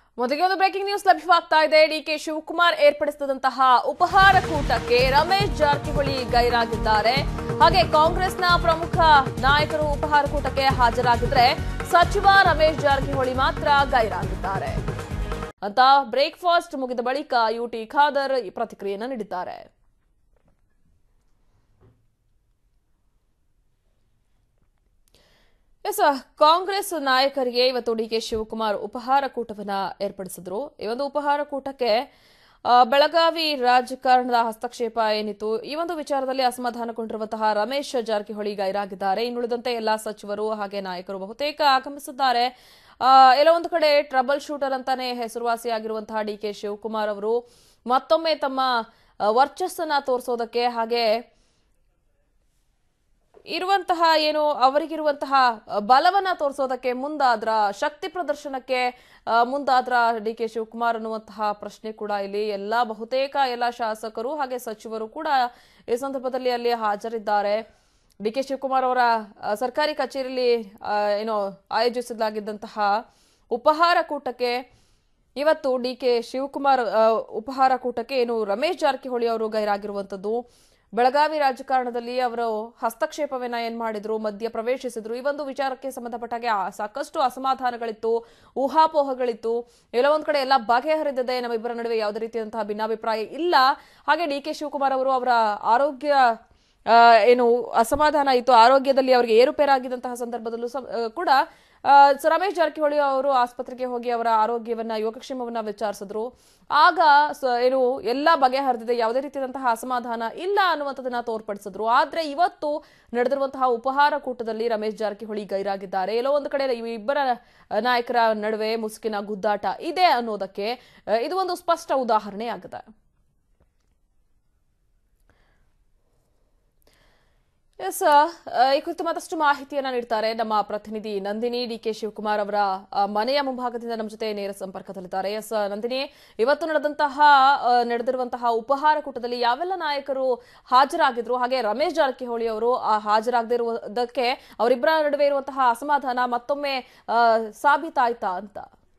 ಮೊದಲಿಗೆ ಒಂದು breaking news ಲಭ್ಯವಾಗ್ತಾ ಇದೆ. ಡಿಕೆ ಶಿವಕುಮಾರ್ ಏರ್ಪಡಿಸಿದಂತಹ ಉಪಹಾರ ಕೂಟಕ್ಕೆ ರಮೇಶ್ ಜಾರಕಿಹೊಳಿ ಗೈರಾಗಿದ್ದಾರೆ. ಹಾಗೆ ಕಾಂಗ್ರೆಸ್ನ ಪ್ರಮುಖ ನಾಯಕರು ಉಪಹಾರ ಕೂಟಕ್ಕೆ ಹಾಜರಾಗಿದ್ರೆ ಸಚಿವ ರಮೇಶ್ ಜಾರಕಿಹೊಳಿ ಮಾತ್ರ ಗೈರಾಗಿದ್ದಾರೆ ಅಂತ ಬ್ರೇಕ್ಫಾಸ್ಟ್ ಮುಗಿದ ಬಳಿಕ ಯುಟಿ ಖಾದರ್ ಪ್ರತಿಕ್ರಿಯೆಯನ್ನು ನೀಡಿದ್ದಾರೆ. ಕಾಂಗ್ರೆಸ್ ನಾಯಕರಿಗೆ ಇವತ್ತು ಡಿಕೆ ಶಿವಕುಮಾರ್ ಉಪಹಾರ ಕೂಟವನ್ನ ಏರ್ಪಡಿಸಿದ್ರು. ಈ ಒಂದು ಉಪಹಾರ ಕೂಟಕ್ಕೆ ಬೆಳಗಾವಿ ರಾಜಕಾರಣದ ಹಸ್ತಕ್ಷೇಪ ಏನಿತ್ತು, ಈ ಒಂದು ವಿಚಾರದಲ್ಲಿ ಅಸಮಾಧಾನಗೊಂಡಿರುವಂತಹ ರಮೇಶ್ ಜಾರಕಿಹೊಳಿ ಗೈರಾಗಿದ್ದಾರೆ. ಇನ್ನುಳಿದಂತೆ ಎಲ್ಲಾ ಸಚಿವರು ಹಾಗೆ ನಾಯಕರು ಬಹುತೇಕ ಆಗಮಿಸಿದ್ದಾರೆ. ಎಲ್ಲ ಒಂದು ಕಡೆ ಟ್ರಬಲ್ ಶೂಟರ್ ಅಂತಾನೆ ಹೆಸರುವಾಸಿಯಾಗಿರುವಂತಹ ಡಿಕೆ ಶಿವಕುಮಾರ್ ಅವರು ಮತ್ತೊಮ್ಮೆ ತಮ್ಮ ವರ್ಚಸ್ಸನ್ನ ತೋರಿಸೋದಕ್ಕೆ ಹಾಗೆ ಇರುವಂತಹ ಏನು ಅವರಿಗಿರುವಂತಹ ಬಲವನ್ನ ತೋರಿಸೋದಕ್ಕೆ ಮುಂದಾದ್ರ, ಶಕ್ತಿ ಪ್ರದರ್ಶನಕ್ಕೆ ಮುಂದಾದ್ರ ಡಿಕೆ ಶಿವಕುಮಾರ್ ಅನ್ನುವಂತಹ ಪ್ರಶ್ನೆ ಕೂಡ ಇಲ್ಲಿ ಬಹುತೇಕ ಎಲ್ಲ ಶಾಸಕರು ಹಾಗೆ ಸಚಿವರು ಕೂಡ ಈ ಸಂದರ್ಭದಲ್ಲಿ ಅಲ್ಲಿ ಹಾಜರಿದ್ದಾರೆ. ಡಿಕೆ ಶಿವಕುಮಾರ್ ಅವರ ಸರ್ಕಾರಿ ಕಚೇರಿಯಲ್ಲಿ ಆಯೋಜಿಸಲಾಗಿದ್ದಂತಹ ಉಪಹಾರ ಕೂಟಕ್ಕೆ ಇವತ್ತು ಡಿಕೆ ಶಿವಕುಮಾರ್ ಉಪಹಾರ ಕೂಟಕ್ಕೆ ರಮೇಶ್ ಜಾರಕಿಹೊಳಿ ಅವರು ಗೈರಾಗಿರುವಂತದ್ದು. ಬೆಳಗಾವಿ ರಾಜಕಾರಣದಲ್ಲಿ ಅವರು ಹಸ್ತಕ್ಷೇಪವನ್ನ ಏನ್ ಮಾಡಿದ್ರು, ಮಧ್ಯ ಪ್ರವೇಶಿಸಿದ್ರು. ಈ ಒಂದು ವಿಚಾರಕ್ಕೆ ಸಂಬಂಧಪಟ್ಟಾಗೆ ಸಾಕಷ್ಟು ಅಸಮಾಧಾನಗಳಿತ್ತು, ಊಹಾಪೋಹಗಳಿತ್ತು. ಒಂದ್ ಕಡೆ ಎಲ್ಲ ಬಗೆಹರಿದಿದೆ, ನಮ್ಮಿಬ್ಬರ ನಡುವೆ ಯಾವುದೇ ರೀತಿಯಾದಂತಹ ಭಿನ್ನಾಭಿಪ್ರಾಯ ಇಲ್ಲ. ಹಾಗೆ ಡಿಕೆ ಶಿವಕುಮಾರ್ ಅವರು ಅವರ ಆರೋಗ್ಯ ಅಸಮಾಧಾನ ಇತ್ತು, ಆರೋಗ್ಯದಲ್ಲಿ ಅವರಿಗೆ ಏರುಪೇರಾಗಿದ್ದಂತಹ ಸಂದರ್ಭದಲ್ಲೂ ಕೂಡ ರಮೇಶ್ ಜಾರಕಿಹೊಳಿ ಅವರು ಆಸ್ಪತ್ರೆಗೆ ಹೋಗಿ ಅವರ ಆರೋಗ್ಯವನ್ನ ಯೋಗಕ್ಷೇಮವನ್ನ ವಿಚಾರಿಸಿದ್ರು. ಆಗ ಎಲ್ಲ ಬಗೆಹರಿದಿದೆ, ಯಾವುದೇ ರೀತಿಯಾದಂತಹ ಅಸಮಾಧಾನ ಇಲ್ಲ ಅನ್ನುವಂಥದ್ದನ್ನ ತೋರ್ಪಡಿಸಿದ್ರು. ಆದ್ರೆ ಇವತ್ತು ನಡೆದಿರುವಂತಹ ಉಪಹಾರ ಕೂಟದಲ್ಲಿ ರಮೇಶ್ ಜಾರಕಿಹೊಳಿ ಗೈರಾಗಿದ್ದಾರೆ. ಒಂದು ಕಡೆ ಇಬ್ಬರ ನಾಯಕರ ನಡುವೆ ಮುಸುಕಿನ ಗುದ್ದಾಟ ಇದೆ ಅನ್ನೋದಕ್ಕೆ ಇದು ಒಂದು ಸ್ಪಷ್ಟ ಉದಾಹರಣೆ ಆಗಿದೆ. ಈ ಕುರಿತು ಮತ್ತಷ್ಟು ಮಾಹಿತಿಯನ್ನ ನೀಡ್ತಾರೆ ನಮ್ಮ ಪ್ರತಿನಿಧಿ ನಂದಿನಿ. ಡಿಕೆ ಶಿವಕುಮಾರ್ ಅವರ ಮನೆಯ ಮುಂಭಾಗದಿಂದ ನಮ್ಮ ಜೊತೆ ನೇರ ಸಂಪರ್ಕದಲ್ಲಿದ್ದಾರೆ. ನಂದಿನಿ, ಇವತ್ತು ನಡೆದಿರುವಂತಹ ಉಪಹಾರ ಕೂಟದಲ್ಲಿ ಯಾವೆಲ್ಲ ನಾಯಕರು ಹಾಜರಾಗಿದ್ರು, ಹಾಗೆ ರಮೇಶ್ ಜಾರಕಿಹೊಳಿ ಅವರು ಹಾಜರಾಗದೇ ಇರುವುದಕ್ಕೆ ಅವರಿಬ್ಬರ ನಡುವೆ ಇರುವಂತಹ ಅಸಮಾಧಾನ ಮತ್ತೊಮ್ಮೆ ಸಾಬೀತಾಯ್ತಾ ಅಂತ?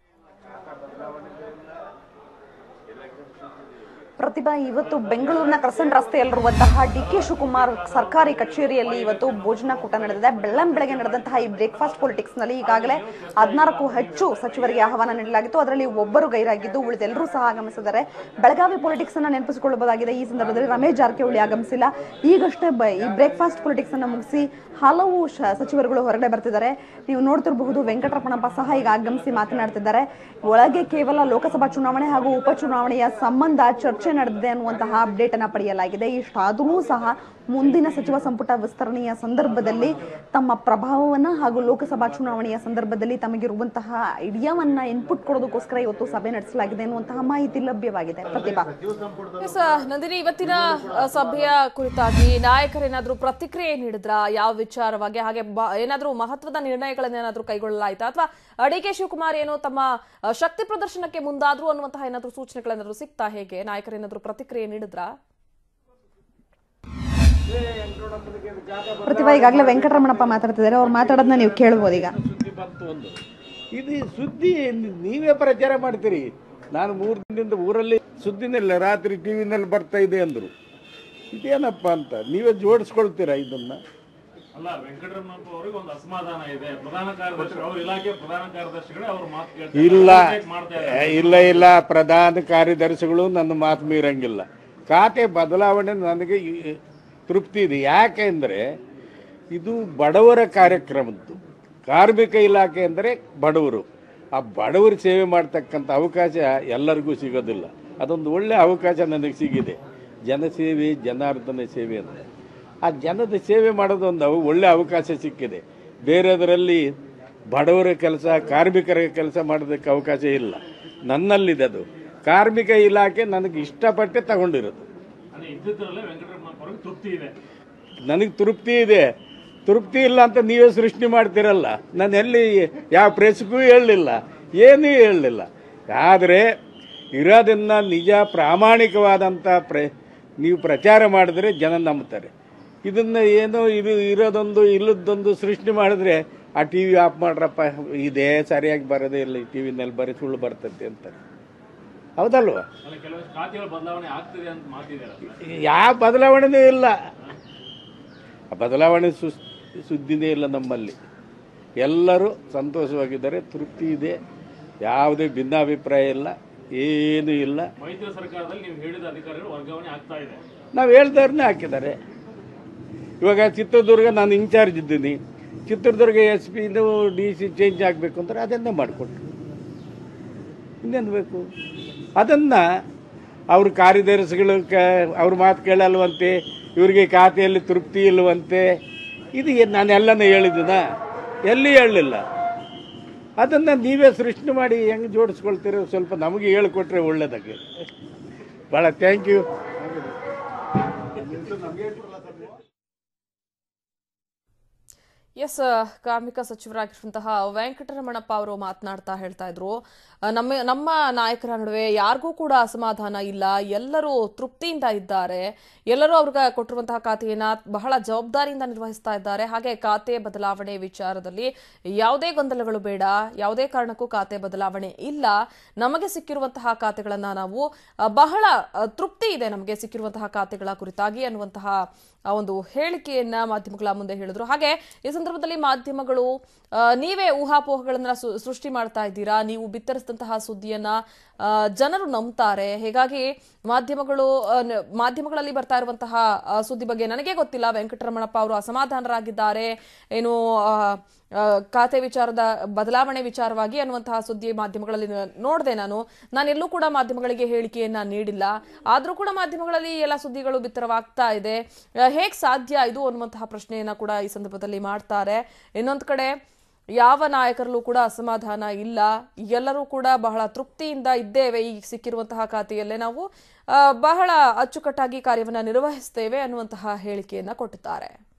ಪ್ರತಿಭಾ, ಇವತ್ತು ಬೆಂಗಳೂರಿನ ಕ್ರಸೆಂಟ್ ರಸ್ತೆಯಲ್ಲಿರುವಂತಹ ಡಿಕೆ ಶಿವಕುಮಾರ್ ಸರ್ಕಾರಿ ಕಚೇರಿಯಲ್ಲಿ ಇವತ್ತು ಭೋಜನ ಕೂಟ ನಡೆದಿದೆ. ಬೆಳಗ್ಗೆ ನಡೆದಂತಹ ಈ ಬ್ರೇಕ್ಫಾಸ್ಟ್ ಪೊಲಿಟಿಕ್ಸ್ ನಲ್ಲಿ ಈಗಾಗಲೇ 16ಕ್ಕೂ ಹೆಚ್ಚು ಸಚಿವರಿಗೆ ಆಹ್ವಾನ ನೀಡಲಾಗಿತ್ತು. ಅದರಲ್ಲಿ ಒಬ್ಬರು ಗೈರಾಗಿದ್ದು ಉಳಿದೆಲ್ಲರೂ ಸಹ ಆಗಮಿಸಿದ್ದಾರೆ. ಬೆಳಗಾವಿ ಪೊಲಿಟಿಕ್ಸ್ ಅನ್ನ ನೆನಪಿಸಿಕೊಳ್ಳಬಹುದಾಗಿದೆ. ಈ ಸಂದರ್ಭದಲ್ಲಿ ರಮೇಶ್ ಜಾರಕಿಹೊಳಿ ಆಗಮಿಸಿಲ್ಲ. ಈಗಷ್ಟೇ ಈ ಬ್ರೇಕ್ಫಾಸ್ಟ್ ಪೊಲಿಟಿಕ್ಸ್ ಅನ್ನ ಮುಗಿಸಿ ಹಲವು ಸಚಿವರುಗಳು ಹೊರಗಡೆ ಬರ್ತಿದ್ದಾರೆ. ನೀವು ನೋಡ್ತಿರಬಹುದು, ವೆಂಕಟರಮಣಪ್ಪ ಸಹ ಈಗ ಆಗಮಿಸಿ ಮಾತನಾಡ್ತಿದ್ದಾರೆ. ಒಳಗೆ ಕೇವಲ ಲೋಕಸಭಾ ಚುನಾವಣೆ ಹಾಗೂ ಉಪಚುನಾವಣೆಯ ಸಂಬಂಧ ಚರ್ಚೆ ನಡೆದಿದೆ ಅನ್ನುವಂತಹ ಅಪ್ಡೇಟ್ ಅನ್ನ ಪಡೆಯಲಾಗಿದೆ. ಇಷ್ಟಾದರೂ ಸಹ ಮುಂದಿನ ಸಚಿವ ಸಂಪುಟ ವಿಸ್ತರಣೆಯ ಸಂದರ್ಭದಲ್ಲಿ ತಮ್ಮ ಪ್ರಭಾವವನ್ನ ಹಾಗೂ ಲೋಕಸಭಾ ಚುನಾವಣೆಯ ಸಂದರ್ಭದಲ್ಲಿ ತಮಗಿರುವಂತಹ ಐಡಿಯಾವನ್ನ ಇನ್ಪುಟ್ ಕೊಡೋದಕ್ಕೋಸ್ಕರ ಇವತ್ತು ಸಭೆ ನಡೆಸಲಾಗಿದೆ ಎನ್ನುವಂತಹ ಮಾಹಿತಿ ಲಭ್ಯವಾಗಿದೆ. ಪ್ರತಿಭಾ, ನಂದಿನಿ, ಇವತ್ತಿನ ಸಭೆಯ ಕುರಿತಾಗಿ ನಾಯಕರೇನಾದ್ರೂ ಪ್ರತಿಕ್ರಿಯೆ ನೀಡಿದ್ರ, ಯಾವ ವಿಚಾರವಾಗಿ, ಹಾಗೆ ಏನಾದ್ರೂ ಮಹತ್ವದ ನಿರ್ಣಯಗಳನ್ನೇನಾದ್ರೂ ಕೈಗೊಳ್ಳಲಾಯ್ತಾ, ಅಥವಾ ಡಿಕೆ ಶಿವಕುಮಾರ್ ತಮ್ಮ ಶಕ್ತಿ ಪ್ರದರ್ಶನಕ್ಕೆ ಮುಂದಾದ್ರು ಅನ್ನುವಂತಹ ಏನಾದ್ರೂ ಸೂಚನೆಗಳೇನಾದ್ರೂ ಸಿಗ್ತಾ, ಹೇಗೆ ನಾಯಕರೇನಾದ್ರೂ ಪ್ರತಿಕ್ರಿಯೆ ನೀಡಿದ್ರಾ? ಪ್ರತಿಭಾ, ಈಗಾಗಲೇ ವೆಂಕಟರಮಣಪ್ಪ ಮಾತಾಡ್ತಿದ್ದಾರೆ, ಅವ್ರು ಮಾತಾಡೋದನ್ನ ನೀವು ಕೇಳಬಹುದು. ಈಗ ಇದು ಸುದ್ದಿ ನೀವೇ ಪ್ರಚಾರ ಮಾಡ್ತೀರಿ. ನಾನು 3 ದಿನದಿಂದ ಊರಲ್ಲಿ ಸುದ್ದಿನೆಲ್ಲ ರಾತ್ರಿ ಟಿವಿನಲ್ಲಿ ಬರ್ತಾ ಇದೆ ಅಂದ್ರು. ಇದೇನಪ್ಪ ಅಂತ ನೀವೇ ಜೋಡಿಸ್ಕೊಳ್ತೀರಾ ಇದನ್ನ? ಅಲ್ಲ, ವೆಂಕಟರಮಣಪ್ಪ ಅವರಿಗೆ ಒಂದು ಅಸಮಾಧಾನ ಇದೆ. ಪ್ರಧಾನ ಕಾರ್ಯದರ್ಶಿ ಅವರ ಇಲಾಖೆ ಪ್ರಧಾನ ಕಾರ್ಯದರ್ಶಿಗಳೇ ಅವರು ಮಾತು ಕೇಳ್ತಾರೆ. ಇಲ್ಲ ಪ್ರಧಾನ ಕಾರ್ಯದರ್ಶಿಗಳು ನನ್ನ ಮಾತು ಮೀರಂಗಿಲ್ಲ. ಖಾತೆ ಬದಲಾವಣೆ ನನಗೆ ತೃಪ್ತಿ ಇದೆ. ಯಾಕೆಂದರೆ ಇದು ಬಡವರ ಕಾರ್ಯಕ್ರಮದ್ದು. ಕಾರ್ಮಿಕ ಇಲಾಖೆ ಅಂದರೆ ಬಡವರು. ಆ ಬಡವರು ಸೇವೆ ಮಾಡ್ತಕ್ಕಂಥ ಅವಕಾಶ ಎಲ್ಲರಿಗೂ ಸಿಗೋದಿಲ್ಲ. ಅದೊಂದು ಒಳ್ಳೆಯ ಅವಕಾಶ ನನಗೆ ಸಿಗಿದೆ. ಜನಸೇವೆ, ಜನಾರ್ದನ ಸೇವೆ ಅಂತ. ಆ ಜನದ ಸೇವೆ ಮಾಡೋದೊಂದು ಒಳ್ಳೆ ಅವಕಾಶ ಸಿಕ್ಕಿದೆ. ಬೇರೆದರಲ್ಲಿ ಬಡವರ ಕೆಲಸ, ಕಾರ್ಮಿಕರ ಕೆಲಸ ಮಾಡೋದಕ್ಕೆ ಅವಕಾಶ ಇಲ್ಲ. ನನ್ನಲ್ಲಿದೆ ಅದು. ಕಾರ್ಮಿಕ ಇಲಾಖೆ ನನಗೆ ಇಷ್ಟಪಟ್ಟೆ ತಗೊಂಡಿರೋದು. ನನಗೆ ತೃಪ್ತಿ ಇದೆ. ತೃಪ್ತಿ ಇಲ್ಲ ಅಂತ ನೀವೇ ಸೃಷ್ಟಿ ಮಾಡ್ತಿರಲ್ಲ. ನಾನು ಎಲ್ಲಿ ಯಾವ ಪ್ರೆಸ್ಗೂ ಹೇಳಲಿಲ್ಲ, ಏನೂ ಹೇಳಲಿಲ್ಲ. ಆದರೆ ಇರೋದನ್ನು ನಿಜ ಪ್ರಾಮಾಣಿಕವಾದಂಥ ನೀವು ಪ್ರಚಾರ ಮಾಡಿದ್ರೆ ಜನ ನಂಬ್ತಾರೆ. ಇದನ್ನು ಏನೋ ಇದು ಇರೋದೊಂದು ಇಲ್ಲದೊಂದು ಸೃಷ್ಟಿ ಮಾಡಿದ್ರೆ ಆ ಟಿ ವಿ ಆಫ್ ಮಾಡ್ರಪ್ಪ, ಇದೇ ಸರಿಯಾಗಿ ಬರೋದೇ ಇಲ್ಲ, ಈ ಟಿ ವಿನಲ್ಲಿ ಬರೀ ಸುಳ್ಳು ಬರ್ತೈತೆ ಅಂತಾರೆ. ಹೌದಲ್ವ? ಕೆಲವೊಂದು ಖಾತೆಗಳು ಬದಲಾವಣೆ ಆಗ್ತಿದೆ ಅಂತ ಮಾತಿದ್ದಾರೆ. ಯಾವ ಬದಲಾವಣೆನೂ ಇಲ್ಲ. ಆ ಬದಲಾವಣೆ ಸುದ್ದಿನೇ ಇಲ್ಲ ನಮ್ಮಲ್ಲಿ. ಎಲ್ಲರೂ ಸಂತೋಷವಾಗಿದ್ದಾರೆ, ತೃಪ್ತಿ ಇದೆ, ಯಾವುದೇ ಭಿನ್ನಾಭಿಪ್ರಾಯ ಇಲ್ಲ, ಏನೂ ಇಲ್ಲ. ಮೈತ್ರಿ ಸರ್ಕಾರದಲ್ಲಿ ನೀವು ಹೇಳಿದ ಅಧಿಕಾರಿಗಳು ವರ್ಗಾವಣೆ ಆಗ್ತಾ ಇದೆ. ನಾವು ಹೇಳ್ದವ್ರನ್ನೇ ಹಾಕಿದ್ದಾರೆ. ಇವಾಗ ಚಿತ್ರದುರ್ಗ ನಾನು ಇನ್ಚಾರ್ಜ್ ಇದ್ದೀನಿ, ಚಿತ್ರದುರ್ಗ SP DC ಚೇಂಜ್ ಆಗಬೇಕು ಅಂದ್ರೆ ಅದನ್ನೇ ಮಾಡಿಕೊಟ್ರು. ಇನ್ನೇನು ಬೇಕು? ಅದನ್ನು ಅವ್ರ ಕಾರ್ಯದರ್ಶಿಗಳು ಅವ್ರ ಮಾತು ಕೇಳಲ್ವಂತೆ, ಇವರಿಗೆ ಖಾತೆಯಲ್ಲಿ ತೃಪ್ತಿ ಇಲ್ಲವಂತೆ, ಇದು ನಾನೆಲ್ಲನೂ ಹೇಳಿದ್ದೀನ? ಎಲ್ಲಿ ಹೇಳಲಿಲ್ಲ. ಅದನ್ನು ನೀವೇ ಸೃಷ್ಟಿ ಮಾಡಿ ಹೆಂಗೆ ಜೋಡಿಸ್ಕೊಳ್ತೀರೋ ಸ್ವಲ್ಪ ನಮಗೆ ಹೇಳಿಕೊಟ್ರೆ ಒಳ್ಳೇದಾಗಿ. ಭಾಳ ಥ್ಯಾಂಕ್ ಯು. ಎಸ್, ಕಾರ್ಮಿಕ ಸಚಿವರಾಗಿರುವಂತಹ ವೆಂಕಟರಮಣಪ್ಪ ಅವರು ಮಾತನಾಡ್ತಾ ಹೇಳ್ತಾ ಇದ್ರು, ನಮ್ಮ ನಾಯಕರ ನಡುವೆ ಯಾರಿಗೂ ಕೂಡ ಅಸಮಾಧಾನ ಇಲ್ಲ, ಎಲ್ಲರೂ ತೃಪ್ತಿಯಿಂದ ಇದ್ದಾರೆ, ಎಲ್ಲರೂ ಅವ್ರಿಗೆ ಕೊಟ್ಟಿರುವಂತಹ ಖಾತೆಯನ್ನ ಬಹಳ ಜವಾಬ್ದಾರಿಯಿಂದ ನಿರ್ವಹಿಸ್ತಾ ಇದ್ದಾರೆ. ಹಾಗೆ ಖಾತೆ ಬದಲಾವಣೆ ವಿಚಾರದಲ್ಲಿ ಯಾವುದೇ ಗೊಂದಲಗಳು ಬೇಡ, ಯಾವುದೇ ಕಾರಣಕ್ಕೂ ಖಾತೆ ಬದಲಾವಣೆ ಇಲ್ಲ, ನಮಗೆ ಸಿಕ್ಕಿರುವಂತಹ ಖಾತೆಗಳನ್ನ ನಾವು ಬಹಳ ತೃಪ್ತಿ ಇದೆ ನಮಗೆ ಸಿಕ್ಕಿರುವಂತಹ ಖಾತೆಗಳ ಕುರಿತಾಗಿ ಅನ್ನುವಂತಹ ಒಂದು ಹೇಳಿಕೆಯನ್ನ ಮಾಧ್ಯಮಗಳ ಮುಂದೆ ಹೇಳಿದ್ರು. ಹಾಗೆ ಈ ಸಂದರ್ಭದಲ್ಲಿ ಮಾಧ್ಯಮಗಳು ನೀವೇ ಊಹಾಪೋಹಗಳನ್ನ ಸೃಷ್ಟಿ ಮಾಡ್ತಾ ಇದ್ದೀರಾ, ನೀವು ಬಿತ್ತರಿಸಿದಂತಹ ಸುದ್ದಿಯನ್ನ ಜನರು ನಂಬ್ತಾರೆ, ಹೀಗಾಗಿ ಮಾಧ್ಯಮಗಳಲ್ಲಿ ಬರ್ತಾ ಇರುವಂತಹ ಸುದ್ದಿ ಬಗ್ಗೆ ನನಗೆ ಗೊತ್ತಿಲ್ಲ, ವೆಂಕಟರಮಣಪ್ಪ ಅವರು ಅಸಮಾಧಾನರಾಗಿದ್ದಾರೆ ಏನು ಖಾತೆ ವಿಚಾರದ ಬದಲಾವಣೆ ವಿಚಾರವಾಗಿ ಅನ್ನುವಂತಹ ಸುದ್ದಿ ಮಾಧ್ಯಮಗಳಲ್ಲಿ ನೋಡಿದೆ. ನಾನೆಲ್ಲೂ ಕೂಡ ಮಾಧ್ಯಮಗಳಿಗೆ ಹೇಳಿಕೆಯನ್ನ ನೀಡಿಲ್ಲ, ಆದ್ರೂ ಕೂಡ ಮಾಧ್ಯಮಗಳಲ್ಲಿ ಎಲ್ಲ ಸುದ್ದಿಗಳು ಬಿತ್ತರವಾಗ್ತಾ ಇದೆ. ಹೇಗ್ ಸಾಧ್ಯ ಇದು ಅನ್ನುವಂತಹ ಪ್ರಶ್ನೆಯನ್ನ ಕೂಡ ಈ ಸಂದರ್ಭದಲ್ಲಿ ಮಾಡ್ತಾರೆ. ಇನ್ನೊಂದು ಕಡೆ ಯಾವ ನಾಯಕರಲ್ಲೂ ಕೂಡ ಅಸಮಾಧಾನ ಇಲ್ಲ, ಎಲ್ಲರೂ ಕೂಡ ಬಹಳ ತೃಪ್ತಿಯಿಂದ ಇದ್ದೇವೆ, ಈ ಸಿಕ್ಕಿರುವಂತಹ ಖಾತೆಯಲ್ಲೇ ನಾವು ಬಹಳ ಅಚ್ಚುಕಟ್ಟಾಗಿ ಕಾರ್ಯವನ್ನ ನಿರ್ವಹಿಸ್ತೇವೆ ಅನ್ನುವಂತಹ ಹೇಳಿಕೆಯನ್ನ ಕೊಟ್ಟಿದ್ದಾರೆ.